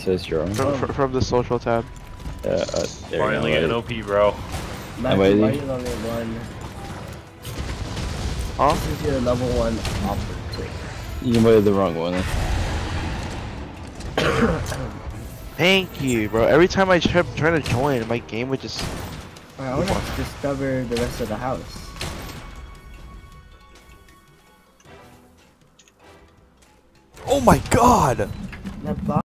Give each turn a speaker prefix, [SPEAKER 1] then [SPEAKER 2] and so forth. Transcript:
[SPEAKER 1] Says you're on.
[SPEAKER 2] From the social tab.
[SPEAKER 3] Finally get an OP, bro.
[SPEAKER 4] Matthew, why are you only one?
[SPEAKER 2] Huh?
[SPEAKER 4] This is your level 1 operative.
[SPEAKER 1] You invited the wrong one.
[SPEAKER 2] Thank you, bro. Every time I try to join, my game would just.
[SPEAKER 4] I want to discover the rest of the house.
[SPEAKER 5] Oh my god!
[SPEAKER 4] That